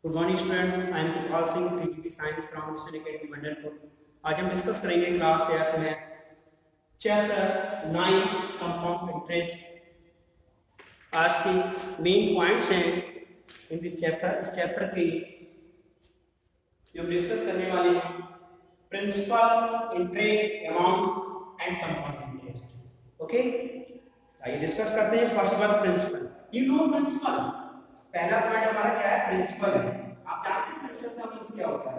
Good morning student, I am Kripal Singh, TGT science from Mission Academy Mandalpur. आज हम discuss करेंगे class 8 में चैप्टर 9 कंपाउंड इंटरेस्ट। आज की मेन पॉइंट्स हैं इन दिस चैप्टर। इस चैप्टर के जो हम डिस्कस करने वाले हैं principal, interest, amount and compound interest. Okay, आइए डिस्कस करते हैं। First one principal. You know principal, पहला पॉइंट हमारा क्या है? प्रिंसिपल है। आप जानते हैं प्रिंसिपल का मींस क्या होता है?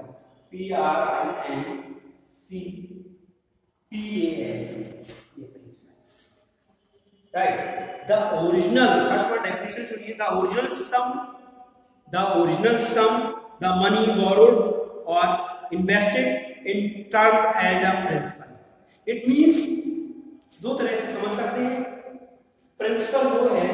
PRINCPAL, ये principal, right. The original, first one definition सुनिए। The original sum the money borrowed or invested in term as a principal. It means दो तरह से समझ सकते हैं। प्रिंसिपल वो है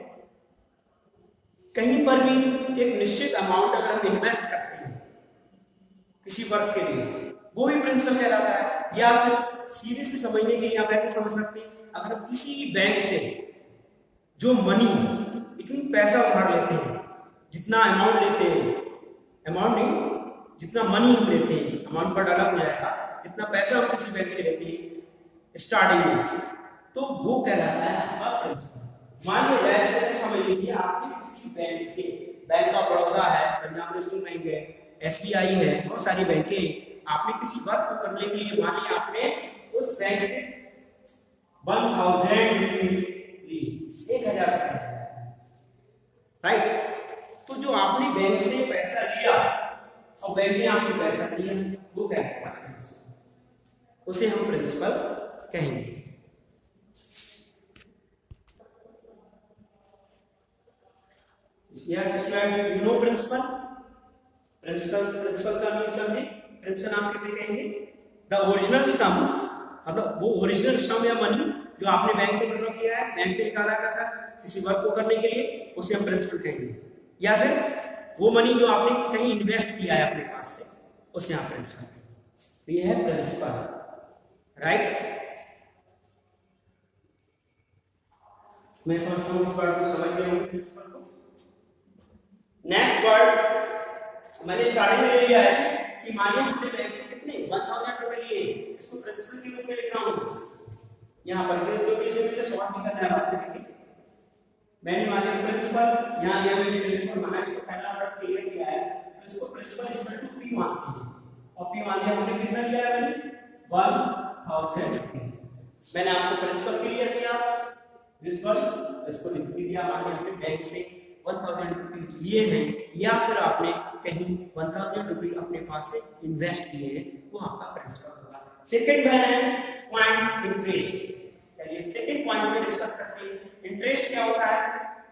कहीं पर भी एक निश्चित अमाउंट अगर हम इन्वेस्ट करते हैं किसी वर्क के लिए, वो भी प्रिंसिपल कहलाता है। या फिर सीधे से समझने के लिए आप ऐसे समझ सकते हैं, अगर हम किसी बैंक से जो मनी, इट मीन पैसा उधार लेते हैं, जितना अमाउंट लेते हैं, अमाउंट नहीं, जितना मनी हम लेते हैं, अमाउंट पर अलग हो जाएगा, जितना पैसा हम किसी बैंक से लेते हैं स्टार्टिंग में, तो वो कहलाता है आपका प्रिंसिपल। मान लो ऐसे समझ लीजिए, आपने किसी बैंक से, बैंक ऑफ बड़ौदा है, पंजाब नेशनल बैंक है, SBI है, बहुत सारी बैंकें, आपने किसी वर्क को करने के लिए मान लिया आपने उस बैंक से 1000 रुपीज ली, 1000 रुपये, राइट। तो जो आपने बैंक से पैसा लिया और बैंक ने आपको पैसा दिया, वो क्या है? उसे हम प्रिंसिपल कहेंगे। Yes, student, you know principal? Principal का मीनिंग समझे। प्रिंसिपल आप किसे कहेंगे? द ओरिजिनल सम, मतलब वो ओरिजिनल सम या मनी जो आपने बैंक से विड्रॉ किया है, बैंक से निकाला पैसा किसी वर्क को करने के लिए, उसे हम प्रिंसिपल कहेंगे। या फिर वो मनी जो आपने कहीं इन्वेस्ट किया है अपने पास से, उसे आप प्रिंसिपल कहेंगे। तो ये है प्रिंसिपल, राइट। मैं समझता हूँ इस वर्ड को समझ गए होंगे, प्रिंसिपल को। नेक्स्ट वर्ड मैंने स्टार्टिंग में ले लिया ऐसे कि मानिए हमने बैंक से कितने 1000 रुपए लिए, इसको प्रिंसिपल के रूप में लिख रहा हूं यहां पर, क्योंकि इसे मुझे सॉल्व नहीं करना है। बात देखिए, मैंने मानिए प्रिंसिपल यहां लिया, मैंने प्रिंसिपल माना, इसको पहला वर्ड क्लियर किया है, तो इसको प्रिंसिपल इक्वल टू P मानते हैं। और P मान लिया हमने, कितना लिया है? 1000 रुपए। मैंने आपको प्रिंसिपल क्लियर किया दिस वर्ड, इसको लिख दिया। मानिए हमने बैंक से 1000 रुपीज लिए हैं, या फिर आपने कहीं 1000 रुपये अपने पास से इन्वेस्ट किए हैं, वो आपका प्रिंसिपल होगा। सेकंड है पॉइंट इंटरेस्ट। चलिए सेकंड पॉइंट में डिस्कस करते हैं। इंटरेस्ट क्या होता है?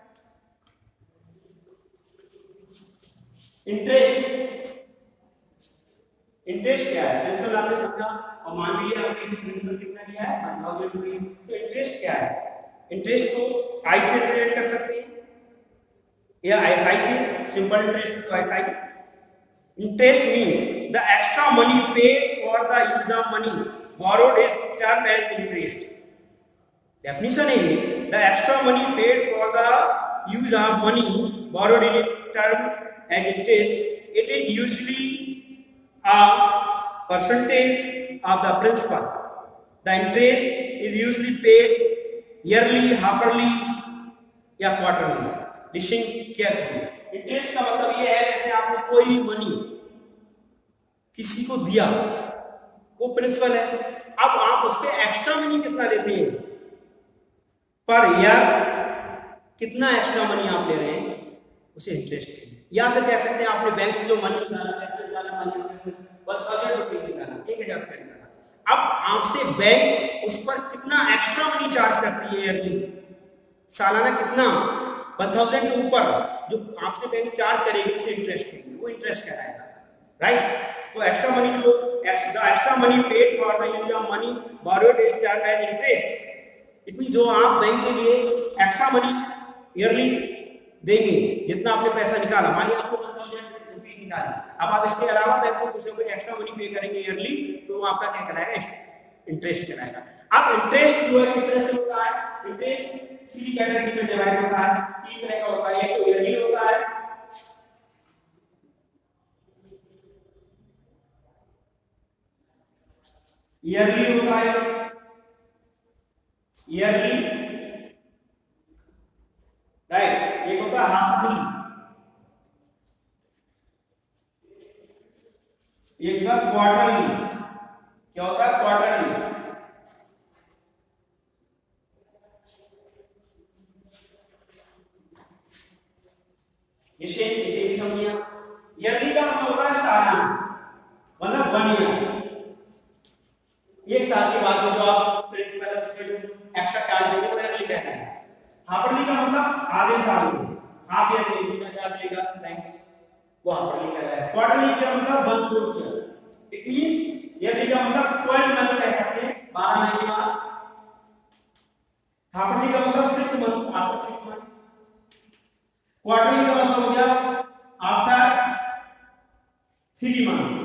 इंटरेस्ट क्या है? प्रिंसिपल आपने समझा, और मान लीजिए आपने प्रिंसिपल कितना लिया है? 1000 रुपये। तो इंटरेस्ट क्या है? इंटरेस्ट को आई से रिलेट कर सकते हैं या SI से, सिंपल इंटरेस्ट तो SI। Interest means the extra money paid for the use of money borrowed is termed as interest. Definition है the extra money paid for the use of money borrowed is termed as interest. It is usually a percentage of the principal. The interest is usually paid yearly, half-yearly या quarterly. Listing क्या है? Interest का मतलब ये है जैसे आपने कोई मनी किसी को दिया, वो प्रिंसिपल है। अब आप उस पे एक्स्ट्रा मनी कितना लेते हैं पर ईयर, कितना एक्स्ट्रा मनी आप ले रहे हैं, उसे इंटरेस्ट कहेंगे। या फिर कह सकते हैं आपने बैंक से जो मनी निकाला, पैसे निकाला, मनी 1000 रुपये निकाला, 1000 रुपये निकाला। अब आपसे बैंक उस पर कितना एक्स्ट्रा मनी चार्ज करती है ईयरली, सालाना कितना 1000 से ऊपर जो आपसे बैंक चार्ज करेगी, उसे इंटरेस्ट कहेंगे, वो इंटरेस्ट कहलाएगा, राइट। तो एक्स्ट्रा मनी जो the extra money paid for the use of money borrowed is termed as interest. It mean जो आप बैंक के लिए एक्स्ट्रा मनी ईयरली देंगे, जितना आपने पैसा निकाला, मानिए आपको 1000 रुपये निकाले, अब आप इसके अलावा बैंक को कुछ एक्स्ट्रा मनी पे करेंगे ईयरली, तो वो आपका क्या कहलाएगा? इंटरेस्ट कहलाएगा। अब इंटरेस्ट जो है किस तरह से होता है? इंटरेस्ट 3 कैटेगरी में डिवाइड होता है, 3 तरह का होता है। एक तो ईयरली होता है, ईयरली होता है, ईयरली, राइट। एक होता है हाफली, एक होता है क्वार्टरली। क्या होता है? क्वार्टरली। इसे भी समझिए। ईयरली का मतलब होता है सालाना, मतलब 1 ईयर। एक साल के बाद जो आप प्रिंसिपल उसके एक्स्ट्रा चार्ज देंगे वो ईयरली रहता है। हाफली का मतलब आधे साल में, हाफ ईयर में कितना चार्ज लेगा बैंक, वो हाफली का है। क्वार्टरली का मतलब 1 क्वार्टर, इट मींस ईयरली का मतलब 12 मंथ कह सकते हैं, 12 महीने बाद। हाफली का मतलब 6 मंथ, आफ्टर 6 मंथ। क्वार्टरली का मतलब हो गया आफ्टर 3 मंथ।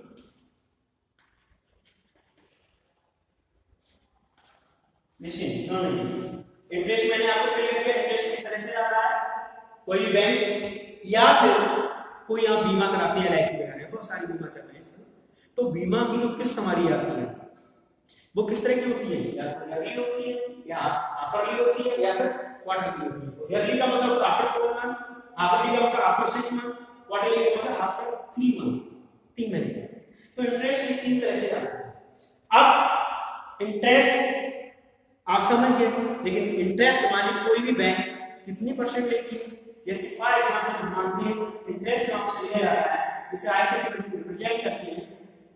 इंटरेस्ट मैंने आपको क्लियर किया, इंटरेस्ट किस तरह से आता है। कोई बैंक या फिर कोई आप बीमा कराते हैं, LIC वगैरह है, बहुत सारी बीमा चल रहे हैं इस समय। तो बीमा की जो किस्त हमारी आती है वो किस तरह की होती है, या तो ईयरली होती है, या हाफली होती है, या फिर क्वार्टरली होती है। तो ईयरली का मतलब आफ्टर 12 मंथ, हाफली का मतलब आफ्टर 6 मंथ, क्वार्टरली का मतलब आफ्टर 3 मंथ, 3 महीने। तो इंटरेस्ट भी 3 तरह से आता है। अब इंटरेस्ट आप समझ गए, लेकिन इंटरेस्ट वाली कोई भी बैंक कितनी % लेती है। जैसे फॉर एग्जांपल हम मानते हैं इंटरेस्ट आपसे लिया जा रहा है, इसे ऐसे रिप्रेजेंट करते हैं।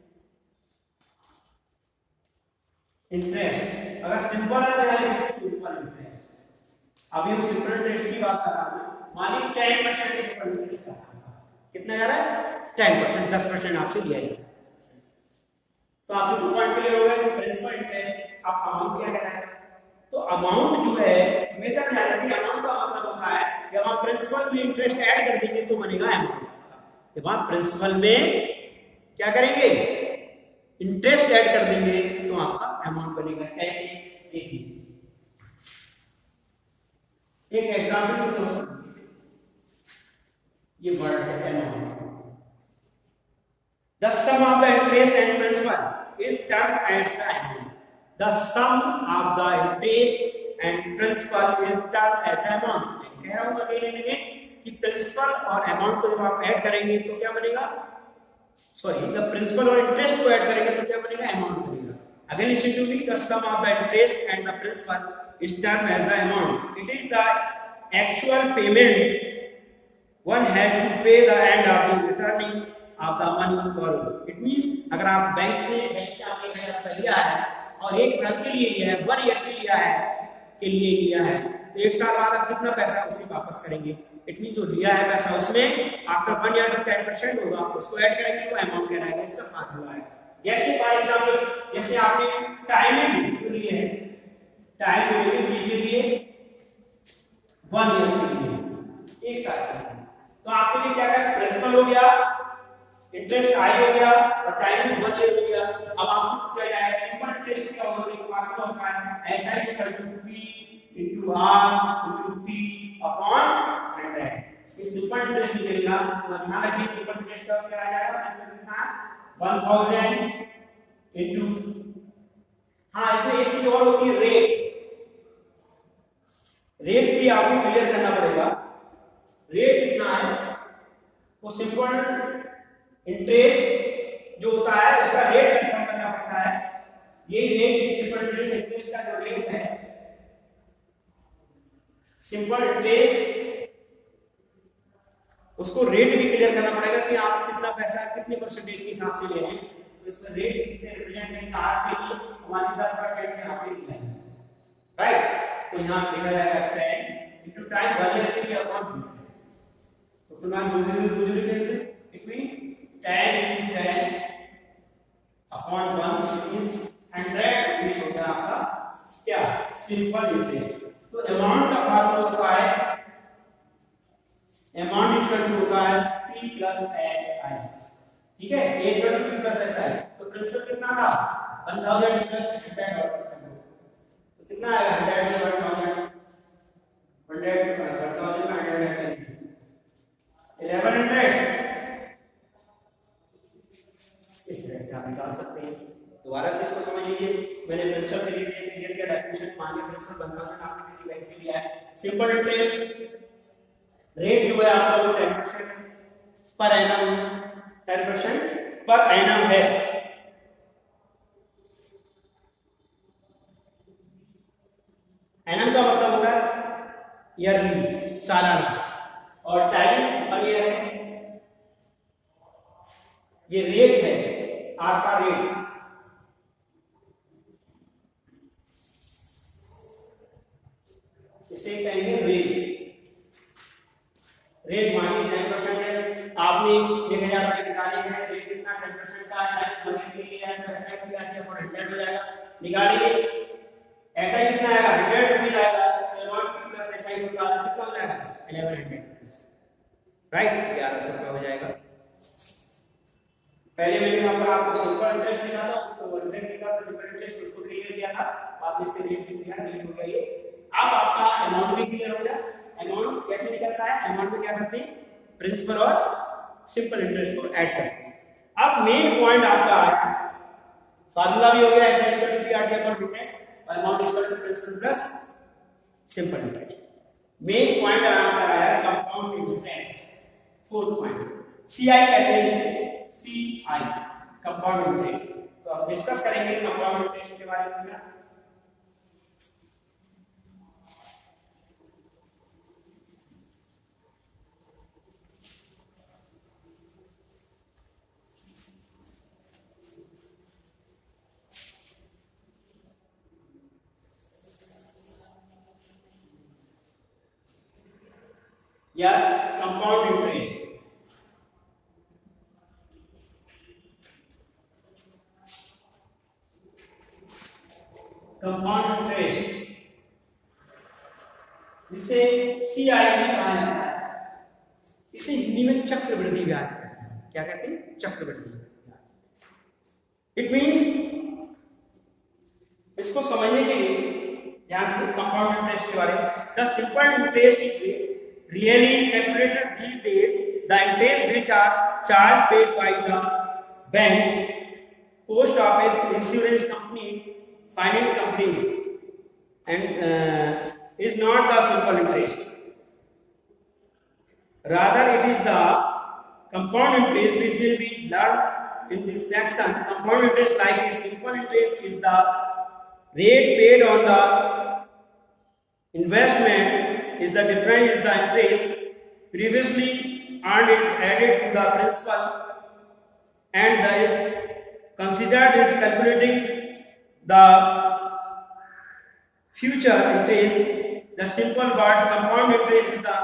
इंटरेस्ट अगर सिंपल है तो यानी सिंपल इंटरेस्ट। अभी हम सिंपल इंटरेस्ट की बात कर रहे हैं, मानिए 10% सिंपल इंटरेस्ट का कितना जा रहा है, 10%, 10% आपसे लिया जाएगा। तो आपके 2 पॉइंट क्लियर हो गए। प्रिंसिपल इंटरेस्ट आप अमाउंट क्या कहता है, तो अमाउंट जो है हमेशा ध्यान रखिए, अमाउंट का मतलब होता है जब आप प्रिंसिपल में इंटरेस्ट ऐड कर देंगे तो बनेगा अमाउंट। जब आप प्रिंसिपल में क्या करेंगे, इंटरेस्ट ऐड कर देंगे तो आपका अमाउंट बनेगा। कैसे, देखिए एक एग्जांपल के तौर पर ये वर्ड है amount. The sum of the interest and principal is termed as the amount. The sum of the interest and principal is termed as the amount। कह रहा हूँ अगेन कि प्रिंसिपल और अमाउंट को जब आप ऐड करेंगे तो क्या बनेगा, सॉरी द प्रिंसिपल और इंटरेस्ट को ऐड करेंगे तो क्या बनेगा, अमाउंट बनेगा। Again listen to me, the sum of the interest and the principal is termed as the amount. It is the actual payment one has to pay the end of the returning of the money borrowed. It means अगर आप bank से आपने 1000 रुपए लिया है और 1 साल के लिए लिया है, 1 ईयर के लिए लिया है, तो 1 साल बाद आप कितना पैसा उसे वापस करेंगे। इट मीन जो लिया है पैसा उसमें आफ्टर 1 ईयर में 10% होगा, उसको ऐड करेंगे तो अमाउंट कहलाएगा। इसका फार्मूला है, जैसे फॉर एग्जांपल जैसे आपने टाइमिंग लिए है, टाइम पीरियड के लिए 1 ईयर के लिए 1 साल के लिए, तो आपके लिए क्या क्या प्रिंसिपल हो गया, इंटरेस्ट आई हो गया और टाइम 1 ईयर हो गया। अब आप चल जाए सिंपल इंटरेस्ट क्या होगा, एक फार्मूला होता है ऐसा ही equal to p into r into t upon 100। ये सिंपल इंटरेस्ट निकलेगा। तो ध्यान रखिए सिंपल इंटरेस्ट का क्या आ जाएगा, कितना 1000 into, हाँ इसमें एक चीज और होती है रेट। रेट भी आपको क्लियर करना पड़ेगा, रेट कितना है। वो सिंपल इंटरेस्ट जो होता है उसका रेट कंफर्म करना पड़ता है। ये रेट सिंपल इंटरेस्ट का जो रेट है, सिंपल इंटरेस्ट उसको रेट भी क्लियर करना पड़ेगा कि आप कितना पैसा कितने परसेंटेज के हिसाब से ले रहे हैं। तो इसमें रेट से रिप्रेजेंट करने का हाथ के लिए हमारी 10% में आपके लिखा है, राइट। तो यहां लिखा जाएगा 10 into टाइम वैल्यू के लिए अपॉन, तो पुनः दूसरे कैसे it mean 10 into 10 upon 1 is 100 ये हो गया आपका क्या, सिंपल इंटरेस्ट। तो अमाउंट का फार्मूला होता है, अमाउंट इक्वल टू होता है p प्लस si, ठीक है, a equal to p plus si। तो प्रिंसिपल कितना था 1000 प्लस 100, तो कितना आएगा 100 1000 1000 1100। इस तरह से आप निकाल सकते हैं। दोबारा से इसको समझ प्रिंसिपल 1000 आपने किसी बैंक से लिया है। सिंपल इंटरेस्ट रेट जो है आपका वो 10% पर एनम 10% पर एनम है। एनम का मतलब होता है ईयरली, सालाना, और टाइम पर ईयर है। ये रेट है, आपका रेट। इसे कहेंगे रेट। रेट मानिए 10% है, आपने 1000 रुपये निकाले हैं, रेट कितना 10% का टाइम बने के लिए है, तो ऐसा किया कि 100 हो जाएगा। निकालिए ऐसा ही कितना आएगा 100 रुपये आएगा, अमाउंट प्लस ऐसा ही होगा कितना हो जाएगा 1100, राइट, 1100 रुपये हो जाएगा। पहले मैंने यहाँ पर आपको सिंपल इंटरेस्ट लिखा था, उसको इंटरेस्ट लिखा था, सिंपल इंटरेस्ट उसको क्लियर किया था, बाद में इससे रेट लिख दिया, रेट हो गया ये। अब आपका अमाउंट भी क्लियर हो गया। अमाउंट कैसे निकलता है, अमाउंट में क्या करते हैं, प्रिंसिपल और सिंपल इंटरेस्ट को ऐड करते हैं। अब मेन पॉइंट आपका है, फार्मूला भी हो गया ऐसा equal to RT upon interest और amount equal to principal plus simple interest. Main point आपका आया compound interest, fourth point CI कहते हैं इसे, सीआई कंपाउंड इंटरेस्ट। तो अब डिस्कस करेंगे कंपाउंड इंटरेस्ट के बारे में। Yes, compound interest. Compound interest जिसे CI भी कहा जाता है, इसे हिंदी में चक्रवृद्धि ब्याज कहते हैं। क्या कहते हैं, चक्रवृद्धि ब्याज। इट मींस, इसको समझने के लिए ध्यान दो कंपाउंड इंटरेस्ट के बारे में। The simple interest is really calculated these days. The interest which are charged paid by the banks, post office, insurance company, finance companies, and is not the simple interest. Rather, it is the compound interest which will be learned in this section. Compound interest, like a simple interest, is the rate paid on the investment. Is the difference is the interest previously earned is added to the principal, and is considered is calculating the future interest. The simple word compound interest is the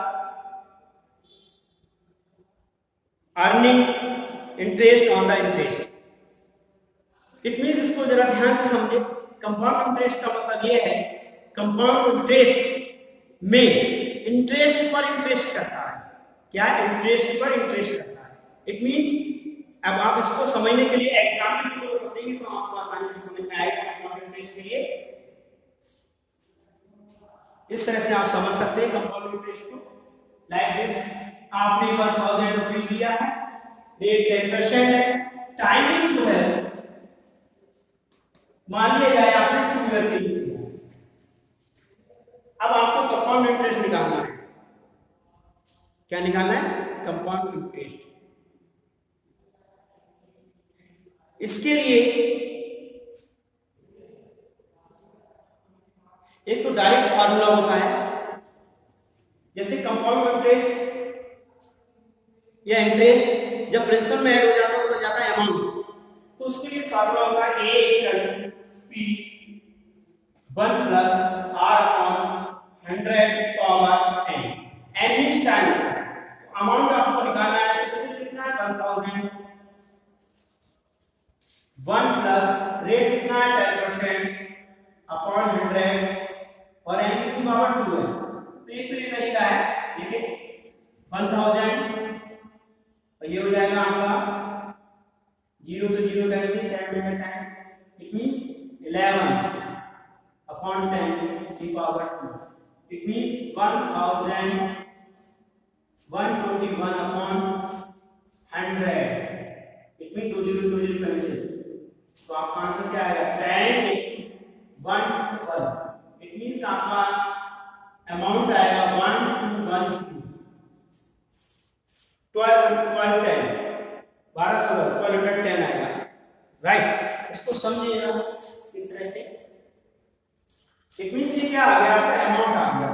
earning interest on the interest. It means, इसको जरा ध्यान से समझे। Compound interest का मतलब ये है, compound interest में इंटरेस्ट पर इंटरेस्ट करता है। क्या, इंटरेस्ट पर इंटरेस्ट करता है। इट मींस, अब आप इसको समझने के लिए एग्जाम्पल की तरह समझेंगे तो आपको आसानी से समझ में आएगा। कंपाउंड इंटरेस्ट के लिए इस तरह से आप समझ सकते हैं कंपाउंड इंटरेस्ट को, लाइक दिस। आपने 1000 रुपये लिया है, रेट 10% है, टाइमिंग जो है मान लिया जाए आपने 2 ईयर के लिए। अब आपको कंपाउंड इंटरेस्ट निकालना है। क्या निकालना है, कंपाउंड इंटरेस्ट। इसके लिए एक तो डायरेक्ट फार्मूला होता है, जैसे कंपाउंड इंटरेस्ट या इंटरेस्ट जब प्रिंसिपल में ऐड हो जाता है तो जाता है अमाउंट, तो उसके लिए फार्मूला होता है A = P 1 + R/100 power n। n is time. Amount आपको निकालना है, तो कितने कितना है 1000, 1 प्लस रेट कितना है 10% अपॉन 100 और n की पावर 2 है। तो ये तरीका है, देखिए 1000 और ये हो जाएगा आपका 0 से 0 cancel, 10 minute time. It means 11 upon 10 की power 2। It means 1121 upon 100। It means 2 0 2 0 cancel. तो आपका आंसर क्या आएगा 10 × 1 1 इट मींस आपका अमाउंट आएगा 1 to 1 1210 आएगा, राइट। इसको समझिएगा इस तरह से। इट मींस ये क्या आ गया, आपका अमाउंट आ गया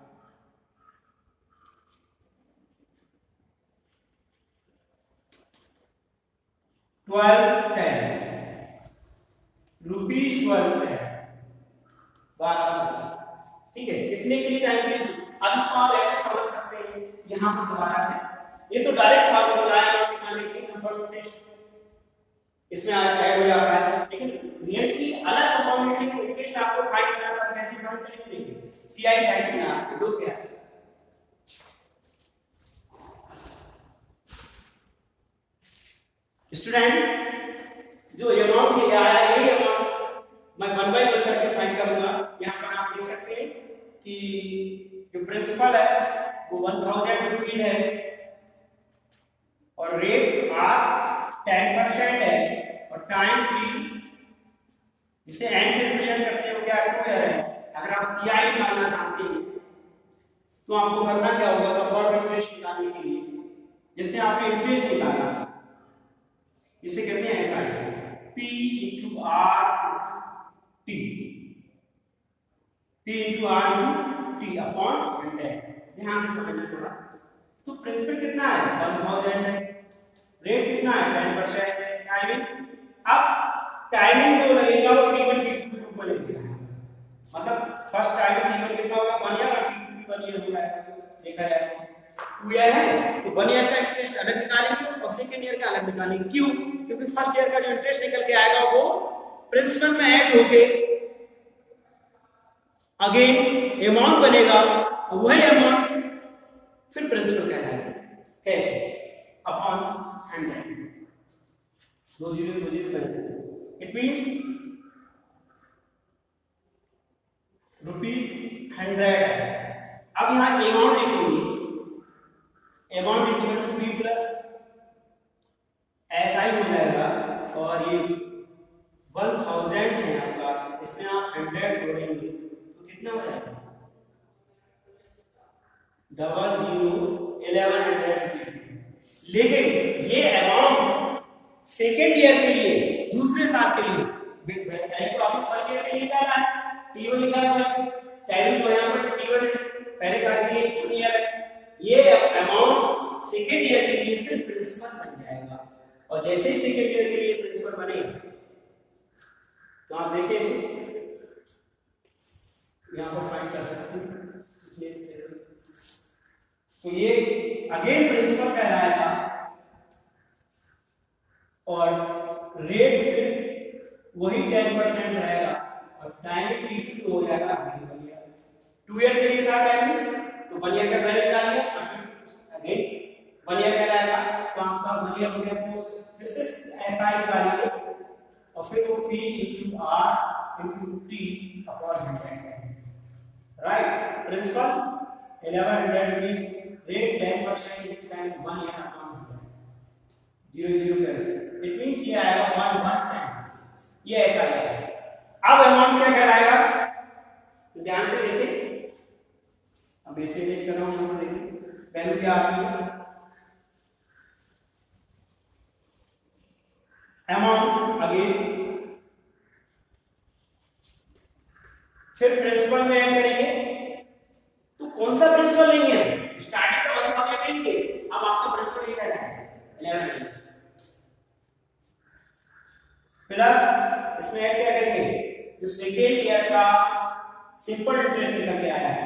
₹1210 1200, ठीक है। इतने के लिए टाइम पे अब इसको आप ऐसे समझ सकते हैं यहां पर दोबारा से, ये तो डायरेक्ट फार्मूला है निकालने के लिए, कंपाउंड इंटरेस्ट इसमें ऐड हो जाता है, लेकिन रियलिटी अलग कंपाउंड इंटरेस्ट आपको फाइंड करना है। कैसे फाइंड करेंगे, देखिए सीआई फाइंड करना है, दो क्या है, स्टूडेंट जो अमाउंट ये आया, ये अमाउंट मैं 1 by 1 करके फाइंड करूंगा। यहां पर आप देख सकते हैं कि जो प्रिंसिपल है वो 1000 रुपीज है और रेट आर 10% है और टाइम भी जिसे एन से रिप्रेजेंट करते हैं वो क्या 2 ईयर है। अगर आप सीआई निकालना चाहते हैं तो आपको करना क्या होगा, कंपाउंड इंटरेस्ट निकालने के लिए जैसे आपने इंटरेस्ट निकाला, इसे कहते हैं ऐसा है P into R T, P into R into T upon 100। ध्यान से समझना थोड़ा। तो प्रिंसिपल कितना है 1000 है, रेट कितना है 10% है, टाइमिंग अब टाइमिंग जो रहेगा वो T1 की रूप में लेगा, मतलब फर्स्ट टाइमिंग T1 कितना होगा 1 ईयर और T2 भी 1 ईयर होगा, देखा जाए 2 ईयर है तो 1 ईयर का इंटरेस्ट अलग निकालेंगे और सेकंड ईयर का अलग निकालेंगे। क्यों, क्योंकि फर्स्ट ईयर का जो इंटरेस्ट निकल के आएगा वो प्रिंसिपल में ऐड होके अगेन अमाउंट बनेगा और वही अमाउंट फिर प्रिंसिपल कहलाएगा। कैसे, अपॉन 100, 2 0 2 0 कैंसिल, इट मींस ₹100। अब यहां अमाउंट लिखेंगे, amount equal to P plus ऐसा ही हो जाएगा और ये 1000 है आपका, इसमें आप 100 जोड़ेंगे तो कितना हो जाएगा 001100। लेकिन ये अमाउंट सेकेंड ईयर के लिए, दूसरे साल के लिए, तो आपने फर्स्ट ईयर के लिए निकाला है T1 निकाला है, टाइमिंग तो यहां पर T1 है, पहले साल के लिए 2 ईयर है, ये अमाउंट सेकेंड ईयर के लिए फिर प्रिंसिपल बन जाएगा और जैसे ही सेकेंड ईयर के लिए प्रिंसिपल बनेगा तो आप देखिए इसे यहां पर फाइंड कर सकते हैं। तो ये अगेन प्रिंसिपल कहलाएगा और रेट फिर वही 10% रहेगा और टाइम T2 हो जाएगा 2 ईयर के लिए था टाइम, तो 1 ईयर का पहले निकालिए अगेन 1 ईयर कहलाएगा, तो आपका 1 ईयर हो गया, फिर से ऐसा ही निकालिए और फिर वो P into R into T upon 100 है, right. Principal 1100 rupees, rate 10% into time 1 year upon 100, 0 0 cancel, it means ये आएगा 110, ये ऐसा है। अब अमाउंट क्या कहलाएगा, तो ध्यान से देखिए, अब ऐसे रेंज कर रहा हूं, यहां पर देखिए वैल्यू क्या आ रही है, अमाउंट अगेन फिर प्रिंसिपल में ऐड करेंगे, तो कौन सा प्रिंसिपल लेंगे, स्टार्टिंग का 1000 लेंगे, अब आपका प्रिंसिपल ये कहना है 1100 प्लस इसमें ऐड क्या करेंगे, जो सेकेंड ईयर का सिंपल इंटरेस्ट निकल के आया है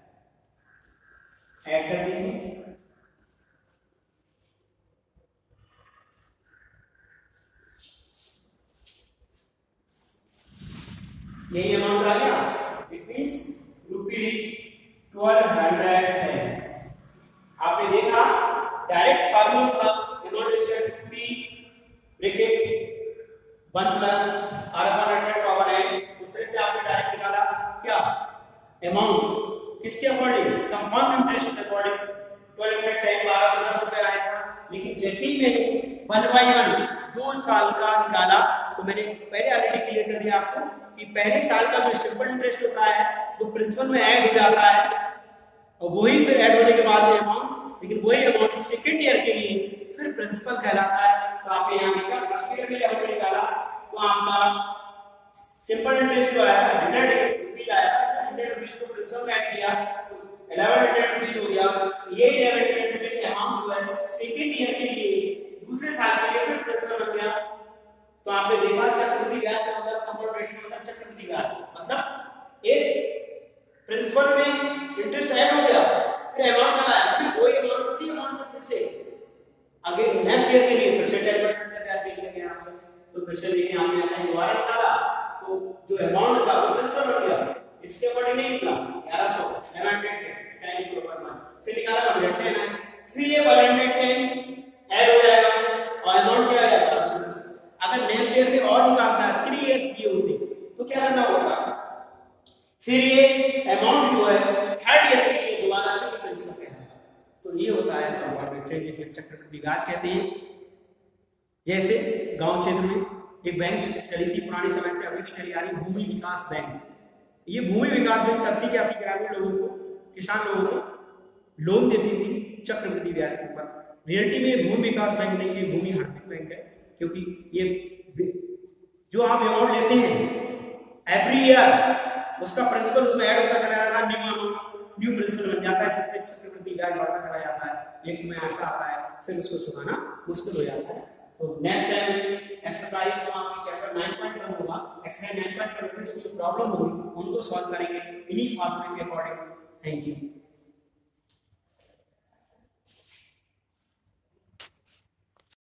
ऐड कर देंगे, यही अमाउंट आ गया, इट मींस ₹1210। आपने देखा डायरेक्ट फार्मूला था amount is equal to P bracket 1 plus R upon 100 power n, उससे से आपने डायरेक्ट निकाला क्या अमाउंट, किसके अकॉर्डिंग, कंपाउंड इंटरेस्ट के अकॉर्डिंग 1210 1210 रुपए आया था। लेकिन जैसे ही मैंने 1 by 1 2 साल का निकाला तो मैंने पहले ऑलरेडी क्लियर कर दिया आपको कि पहले साल का जो सिंपल इंटरेस्ट होता है वो प्रिंसिपल में ऐड हो जाता है और वही फिर ऐड होने के बाद अमाउंट, लेकिन वही अमाउंट सेकेंड ईयर के लिए फिर प्रिंसिपल कहलाता है। तो आपने यहाँ देखा फर्स्ट ईयर में हमने निकाला तो आपका सिंपल इंटरेस्ट जो आया 100 रुपीज आया, 100 रुपीज को प्रिंसिपल में ऐड किया तो 1100 रुपीज हो गया। ये 1100 रुपीज अमाउंट जो है सेकेंड ईयर के लिए दूसरे साल के लिए फिर प्रिंसिपल बन गया। तो आपने देखा चक्रवृद्धि ब्याज का मतलब कंपाउंड रेशियो मतलब चक्रवृद्धि ब्याज, मतलब इस प्रिंसिपल में इंटरेस्ट ऐड हो गया फिर अमाउंट आया, फिर वही अमाउंट उसी अमाउंट में फिर से आगे नेक्स्ट ईयर के लिए फिर से 10% का ब्याज देख लेंगे आपसे। तो फिर से देखिए हमने ऐसा ही दोबारा निकाला तो जो अमाउंट था वो प्रिंसिपल बन गया, इसके अकॉर्डिंग नहीं निकला 1100 10 पर मंथ, फिर निकाला 110 है, फिर ये 110 ऐड हो जाएगा और अमाउंट क्या आ जाएगा 1210। अगर नेक्स्ट ईयर में और निकालना है 3 इयर्स दिए होते तो क्या करना होगा, फिर ये अमाउंट जो है थर्ड ईयर के लिए दोबारा फिर प्रिंसिपल कहलाता है। तो ये होता है कंपाउंड इंटरेस्ट, जिसे चक्रवृद्धि ब्याज कहते हैं। जैसे गांव क्षेत्र में एक बैंक चली थी पुराने समय से, अभी भी चली आ रही, भूमि विकास बैंक। ये भूमि विकास बैंक करती क्या थी, ग्रामीण लोगों को, किसान लोगों को लोन देती थी चक्रवृद्धि ब्याज के ऊपर। रियलिटी में भूमि विकास बैंक नहीं है, भूमि हड़पित बैंक है, क्योंकि ये जो आप अमाउंट लेते हैं एवरी ईयर उसका प्रिंसिपल उसमें ऐड होता चला जाता है, न्यू प्रिंसिपल बन जाता है, इससे चक्रवृद्धि ब्याज बढ़ता चला जाता है। एक समय ऐसा आता है फिर उसको चुकाना मुश्किल हो जाता है। तो नेक्स्ट टाइम एक्सरसाइज चैप्टर 9.1 होगा, एक्सरसाइज 9.1 में इसकी जो प्रॉब्लम होगी उनको सॉल्व करेंगे इन्हीं फॉर्मूले के अकॉर्डिंग। Thank you.